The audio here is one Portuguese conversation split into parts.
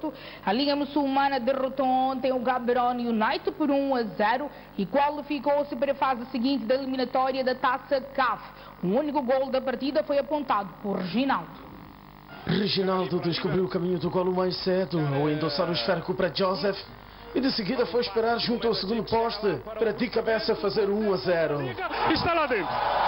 agosto, a Liga Muçulmana derrotou ontem o Gaborone United por 1-0 e qualificou-se para a fase seguinte da eliminatória da Taça CAF. O único gol da partida foi apontado por Reginaldo. Reginaldo descobriu o caminho do golo mais cedo ao endossar o esférico para Joseph e de seguida foi esperar junto ao segundo poste para de cabeça fazer 1-0. Está lá dentro.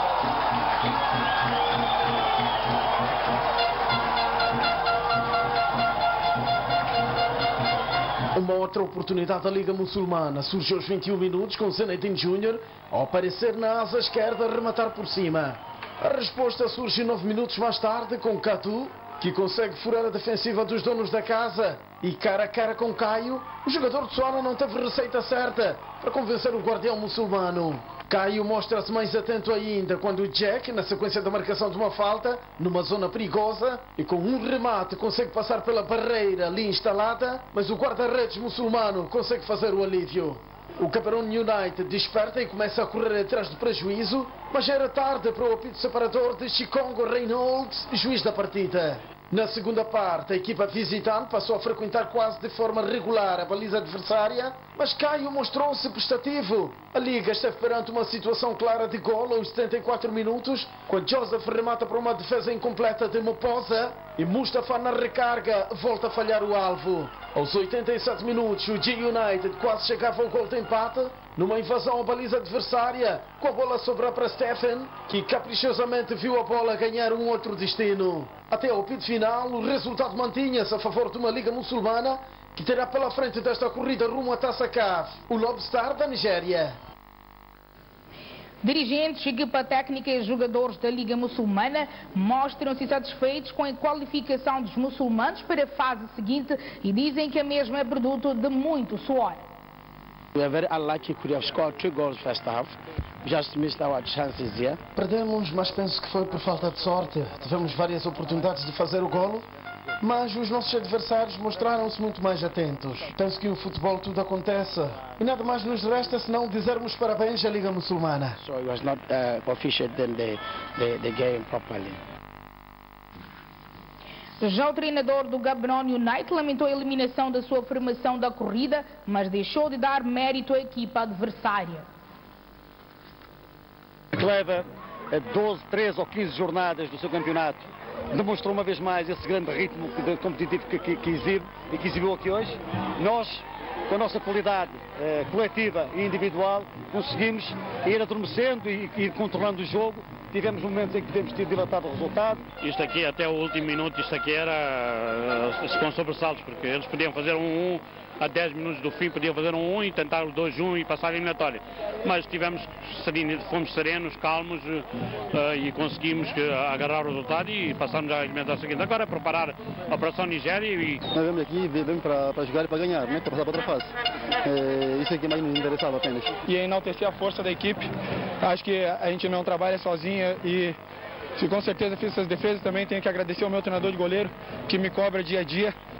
Uma outra oportunidade da Liga Muçulmana surge aos 21 minutos com Zenedine Júnior ao aparecer na asa esquerda a rematar por cima. A resposta surge 9 minutos mais tarde com Catu, que consegue furar a defensiva dos donos da casa. E cara a cara com Caio, o jogador de Soara não teve receita certa para convencer o guardião muçulmano. Caio mostra-se mais atento ainda quando Jack, na sequência da marcação de uma falta, numa zona perigosa, e com um remate consegue passar pela barreira ali instalada, mas o guarda-redes muçulmano consegue fazer o alívio. O Gaborone United desperta e começa a correr atrás do prejuízo, mas já era tarde para o apito separador de Chikongo Reynolds, juiz da partida. Na segunda parte, a equipa visitante passou a frequentar quase de forma regular a baliza adversária, mas Caio mostrou-se prestativo. A Liga esteve perante uma situação clara de golo aos 74 minutos, quando Joseph remata para uma defesa incompleta de Moposa e Mustafa na recarga volta a falhar o alvo. Aos 87 minutos, o G-United quase chegava ao gol de empate, numa invasão à baliza adversária, com a bola a sobrar para Stephen, que caprichosamente viu a bola ganhar um outro destino. Até ao apito final, o resultado mantinha-se a favor de uma Liga Muçulmana, que terá pela frente desta corrida rumo à Taça CAF, o Lobstar da Nigéria. Dirigentes, equipa técnica e jogadores da Liga Muçulmana mostram-se satisfeitos com a qualificação dos muçulmanos para a fase seguinte e dizem que a mesma é produto de muito suor. We are very unlucky. Could have scored 2 goals first half. Just missed our chances here. Perdemos, mas penso que foi por falta de sorte. Tivemos várias oportunidades de fazer o golo, mas os nossos adversários mostraram-se muito mais atentos. Penso que no futebol tudo acontece. E nada mais nos resta senão dizermos parabéns à Liga Muçulmana. So it was not officiated the game properly. Já o treinador do Gaborone United lamentou a eliminação da sua formação da corrida, mas deixou de dar mérito à equipa adversária. Leva 12, 13 ou 15 jornadas do seu campeonato. Demonstrou uma vez mais esse grande ritmo competitivo que exibe e que exibiu aqui hoje. Nós, com a nossa qualidade coletiva e individual, conseguimos ir adormecendo e ir controlando o jogo. Tivemos momentos em que tivemos tido dilatado o resultado. Isto aqui, até o último minuto, isto aqui era com sobressaltos, porque eles podiam fazer 1-1, a 10 minutos do fim podiam fazer 1-1 e tentar o 2-1 e passar a eliminatória. Mas fomos serenos, calmos e conseguimos agarrar o resultado e passarmos à eliminatória seguinte. Agora é preparar a Operação Nigéria e... Nós vamos aqui, vamos para jogar e para ganhar, né? Para passar para outra fase. Isso aqui é mais nos interessava apenas. E enaltecer a força da equipe. Acho que a gente não trabalha sozinha e com certeza fiz essas defesas. Também tenho que agradecer ao meu treinador de goleiro, que me cobra dia a dia.